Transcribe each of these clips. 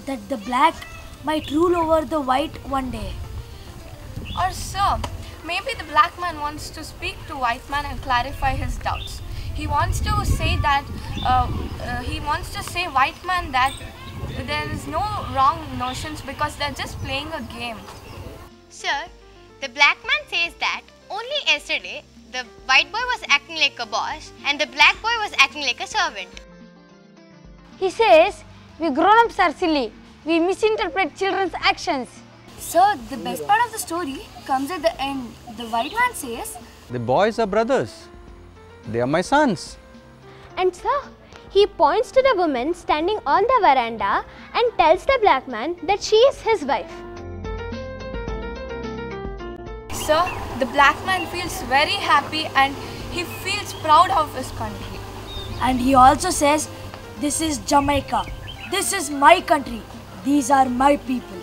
that the black might rule over the white one day. Or sir, maybe the black man wants to speak to white man and clarify his doubts. He wants to say that white man that there is no wrong notions because they're just playing a game. Sir, the black man says that only yesterday the white boy was acting like a boss and the black boy was acting like a servant. He says we grown-ups are silly. We misinterpret children's actions. Sir, the best part of the story comes at the end. The white man says, The boys are brothers. They are my sons. And sir, he points to the woman standing on the veranda and tells the black man that she is his wife. Sir, the black man feels very happy and he feels proud of his country. and he also says, this is Jamaica. This is my country. These are my people.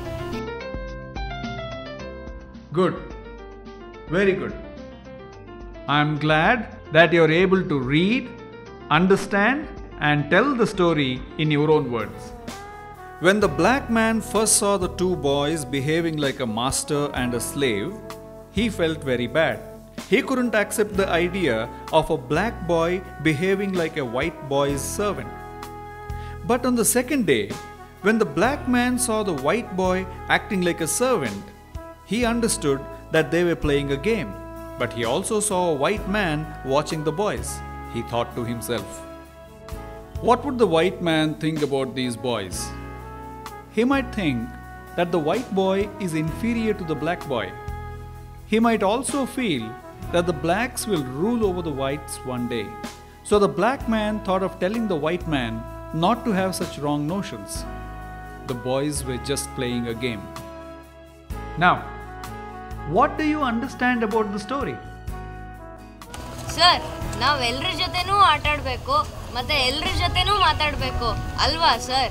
Good. Very good. I am glad that you are able to read, understand and tell the story in your own words. When the black man first saw the two boys behaving like a master and a slave, he felt very bad. He couldn't accept the idea of a black boy behaving like a white boy's servant. But on the second day, when the black man saw the white boy acting like a servant, he understood that they were playing a game. But he also saw a white man watching the boys. He thought to himself, what would the white man think about these boys? He might think that the white boy is inferior to the black boy. He might also feel that the blacks will rule over the whites one day. So the black man thought of telling the white man not to have such wrong notions. The boys were just playing a game. Now, what do you understand about the story? Sir, ನಾವು ಎಲ್ಲರ ಜೊತೆನೂ ಆಟ ಆಡಬೇಕು ಮತ್ತೆ ಎಲ್ಲರ ಜೊತೆನೂ ಮಾತಾಡಬೇಕು ಅಲ್ವಾ ಸರ್?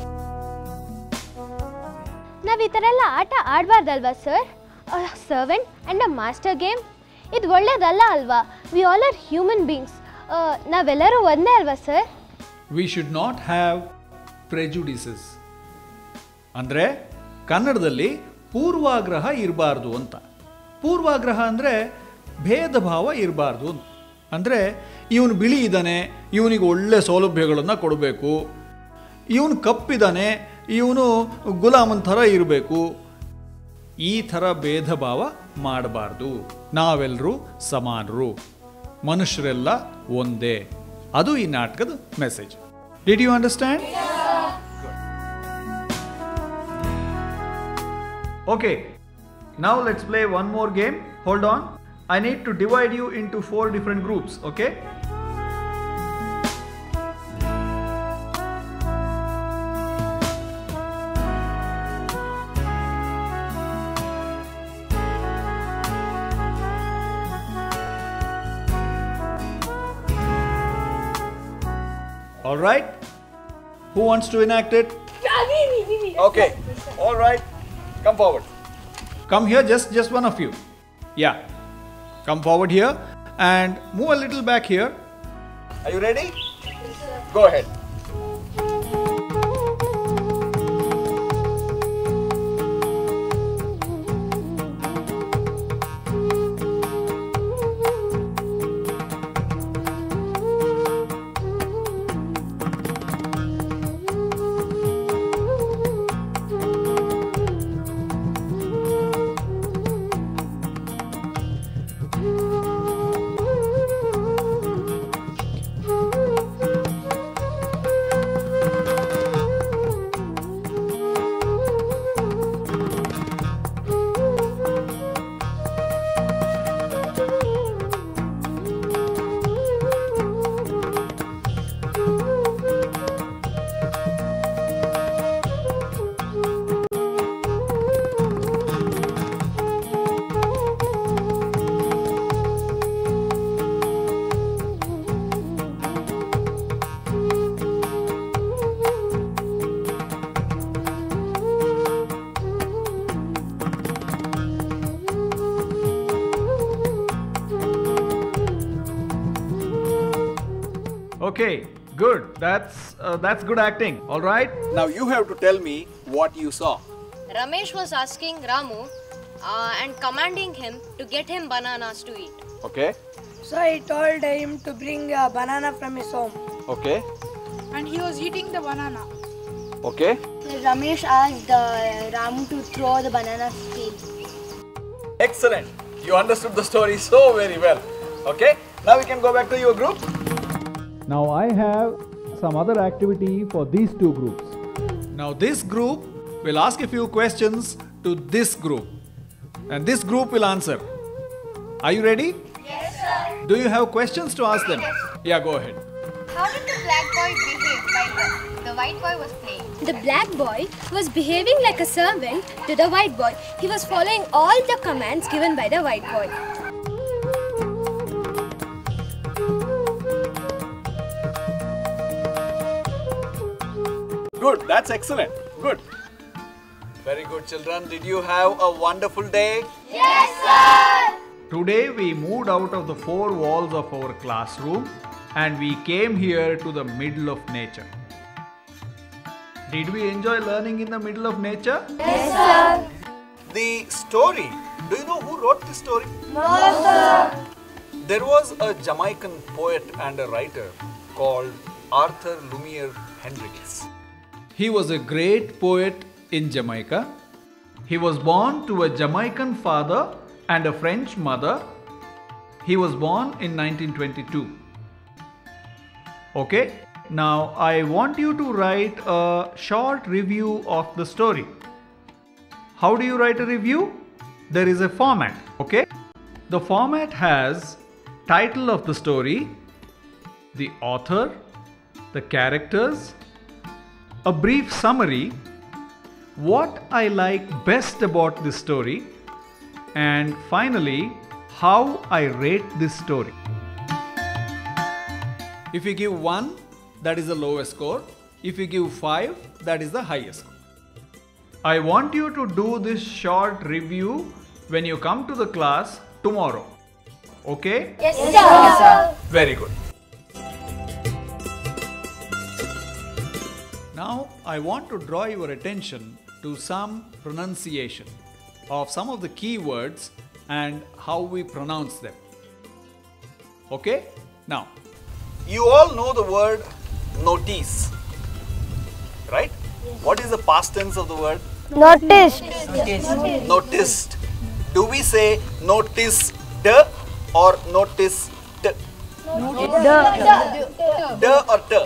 ನಾವು ಈ ಥರ ಎಲ್ಲ ಆಟ ಆಡಬಾರ್ದಲ್ವಾ sir? Servant and a master game ಇದು ಒಳ್ಳೇದಲ್ಲ ಅಲ್ವಾ? We all are human beings. ನಾವೆಲ್ಲರೂ ಒಂದೇ ಅಲ್ವಾ sir? We should not have prejudices. ಅಂದರೆ ಕನ್ನಡದಲ್ಲಿ ಪೂರ್ವಾಗ್ರಹ ಇರಬಾರ್ದು ಅಂತ. ಪೂರ್ವಾಗ್ರಹ ಅಂದರೆ ಭೇದ ಭಾವ ಇರಬಾರ್ದು. ಅಂದರೆ ಇವನು ಬಿಳಿ ಇದ್ದಾನೆ, ಇವನಿಗೆ ಒಳ್ಳೆ ಸೌಲಭ್ಯಗಳನ್ನು ಕೊಡಬೇಕು, ಇವನು ಕಪ್ಪಿದ್ದಾನೆ, ಇವನು ಗುಲಾಮನ ಥರ ಇರಬೇಕು, ಈ ಥರ ಭೇದ ಭಾವ ಮಾಡಬಾರ್ದು. ನಾವೆಲ್ಲರೂ ಸಮಾನರು, ಮನುಷ್ಯರೆಲ್ಲ ಒಂದೇ. ಅದು ಈ ನಾಟಕದ message. Did you understand? Okay, now let's play one more game. Hold on. I need to divide you into 4 different groups, okay? All right? Who wants to enact it? Me. Okay. All right. Come forward. Come here, just one of you. Yeah. Come forward here and move a little back here. Are you ready? Yes, sir. Go ahead. Okay, Good. That's good acting. All right. Now you have to tell me what you saw. Ramesh was asking Ramu and commanding him to get him bananas to eat. Okay. So I told him to bring a banana from his home. Okay. And he was eating the banana. Okay. Ramesh asked Ramu to throw the banana peel. Excellent. You understood the story so very well. Okay. Now we can go back to your group. Now I have some other activity for these two groups. Now this group will ask a few questions to this group. And this group will answer. Are you ready? Yes, sir. Do you have questions to ask them? Yeah, go ahead. How did the black boy behave while the white boy was playing? The black boy was behaving like a servant to the white boy. He was following all the commands given by the white boy. Good. That's excellent. Good. Very good, children. Did you have a wonderful day? Yes, sir. Today we moved out of the four walls of our classroom and we came here to the middle of nature. Did we enjoy learning in the middle of nature? Yes, sir. The story. Do you know who wrote this story? No, sir. There was a Jamaican poet and a writer called Arthur Lumiere Hendricks. He was a great poet in Jamaica. He was born to a Jamaican father and a French mother. He was born in 1922. Okay, now I want you to write a short review of the story. How do you write a review? There is a format, okay? The format has title of the story, the author, the characters, a brief summary, what I like best about this story, and finally, how I rate this story. If you give 1, that is the lowest score. If you give 5, that is the highest score. I want you to do this short review when you come to the class tomorrow. Okay? Yes, sir. Very good. Now, I want to draw your attention to some pronunciation of some of the key words and how we pronounce them. Okay? Now, You all know the word notice, right? What is the past tense of the word? Noticed. Noticed. Do we say noticed or noticed? D or t?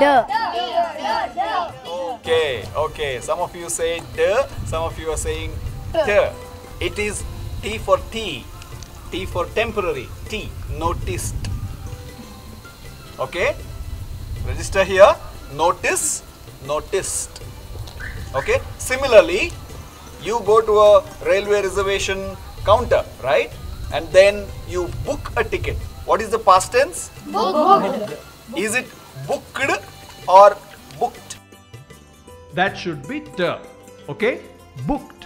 Okay. Some of you say d, some of you are saying t. It is T for tea, T for temporary, T, noticed. Okay? Register here, notice, noticed. Okay? Similarly, you go to a railway reservation counter, right? And then you book a ticket. What is the past tense? Booked. Is it booked or booked? that should be t. Okay? Booked.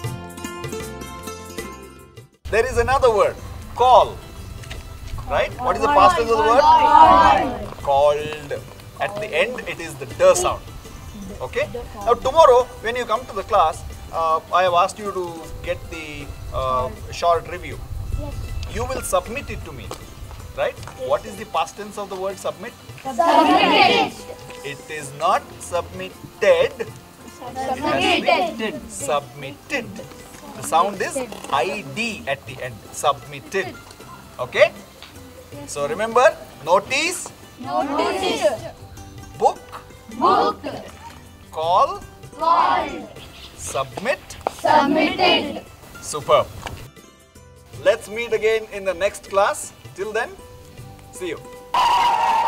There is another word, call. Right? What is the past tense of the word? Called. At the end, it is the d sound. Okay? Now, tomorrow, when you come to the class, I have asked you to get the short review. You will submit it to me. Right? What is the past tense of the word submit? Submitted. It is not submitted. Submitted. Submitted. The sound is ID at the end. Submitted. Okay? So remember, notice, Noticed. book, Booked. call, Called. submit. Submitted. Superb. Let's meet again in the next class. Till then, see you.